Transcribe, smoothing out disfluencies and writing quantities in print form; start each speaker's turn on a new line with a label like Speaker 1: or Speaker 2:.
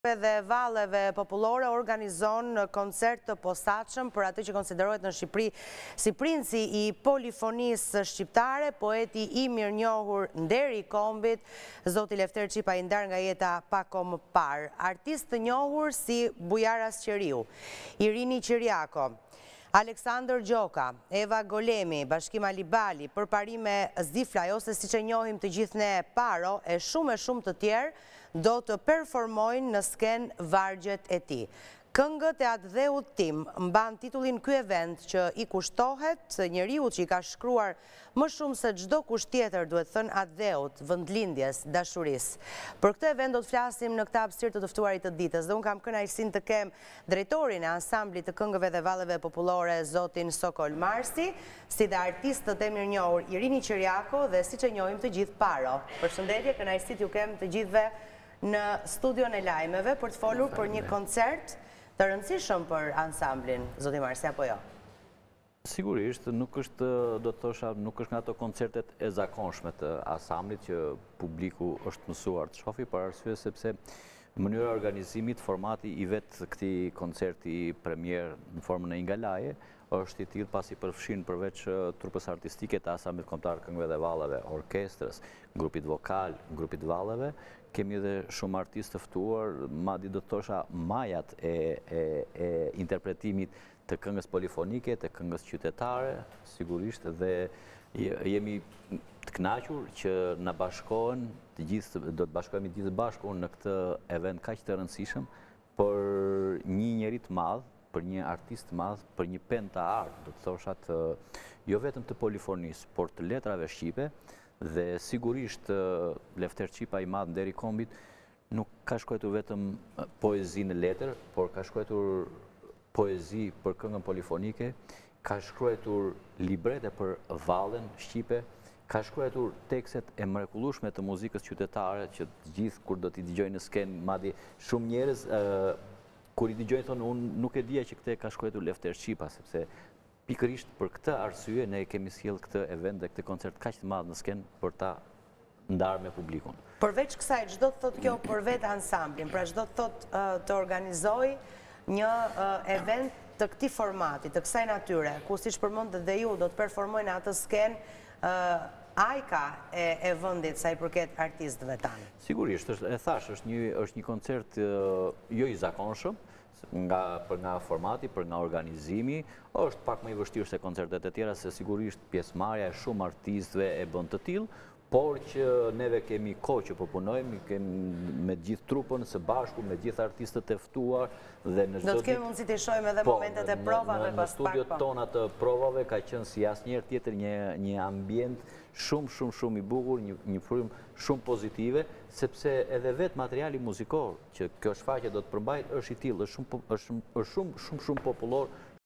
Speaker 1: Dhe valleve popullore organizon koncert të posaçëm për atë që konsiderohet në Shqipëri si princi i polifonisë shqiptare, poeti i mirënjohur nderi i kombit, zoti Lefter Çipa i ndar nga jeta pak kohë më parë. Artist të njohur si Bujara Sqeriu, Irini Qiriako, Aleksandër Gjoka, Eva Golemi, Bashkim Alibali, Përparime Ziflaj, ose siç e njohim të gjithë ne Paro, e shumë të tjerë, do të performojnë në skenë vargjet e tij. Këngët e atë dheut tim mban titullin ky event që i kushtohet njeriut që i ka shkruar më shumë se çdo kusht tjetër, duhet thënë atë dheut, vendlindjes, dashurisë. Për këtë event do të flasim në këtë hapësirë të ftuarit të ditës dhe unë kam kënaqësinë të kem drejtorin e ansamblit të këngëve dhe valleve popullore, zotin Sokol Marsi, si dhe artistët e mirënjohur Irini Qiriako dhe siç e njohim të gjithë Paro. Përshëndetje, kënaqësi t'ju kem të gjithëve në studion e lajmeve për të folur për një koncert të rëndësishëm për ansamblin, zoti Marsi, apo jo?
Speaker 2: Sigurisht, nuk është, do të thosha, nuk është nga ato koncertet e zakonshme të ansamblit që publiku është mësuar të shohë, për arsye sepse mënyra e organizimit, formati i vetë këtij koncerti premier në formën e ingalaje është i tillë pasi përfshin përveç trupës artistike të ansamblit kombëtar këngëve dhe vallave, orkestrës, grupit vokal, grupit vallave, kemi edhe shumë artistë të ftuar, madje do të thosha majat e interpretimit të këngës polifonike, të këngës qytetare, sigurisht, dhe jemi të kënaqur që na bashkohen të gjithë, do të bashkohemi të gjithë bashku në këtë event kaq të rëndësishëm për një njerëz të madh, për një artist të madh, për një pentar, do të thosha jo vetëm të polifonisë, por të letrave shqipe, dhe sigurisht Lefter Çipa i madh nderi i kombit nuk ka shkruar vetëm poezi në letër, por ka shkruar poezi për këngën polifonike, ka shkruar librete për vallën shqipe, ka shkruar tekstet e mrekullueshme të muzikës qytetare që të gjithë kur do t'i dëgjojnë në skenë, madje shumë njerëz kur i dëgjojnë thonë unë nuk e dija që këtë ka shkruar Lefter Çipa, sepse pikërisht për këtë arsye ne kemi sjell këtë event dhe këtë koncert kaq të madh në skenë për ta ndarë me publikun.
Speaker 1: Përveç kësaj, çdo të thotë kjo për vetë ansamblin, pra çdo të thotë të organizoj një event të këtij formati, të kësaj natyre, ku siç përmendët dhe ju do të performojnë atë skenë ajka e vendit sa i përket artistëve tanë.
Speaker 2: Sigurisht, e thash, është një koncert jo i zakonshëm, për nga formati, për nga organizimi, është pak më i vështirë se koncertet e tjera, se sigurisht pjesëmarrja e shumë artistëve e bën të tillë, por që neve kemi kohë që po punojmë, me gjithë trupën së bashku, me gjithë artistët e ftuar dhe në
Speaker 1: do të kemi mundësi të shohim edhe momentet e provave pas pak.
Speaker 2: Në studiot tona të provave ka qenë si asnjëherë tjetër një ambient shumë i bukur, një frymë shumë pozitive, sepse edhe vetë materiali muzikor që kjo shfaqje do të përmbajë është i tillë, është shumë popullor,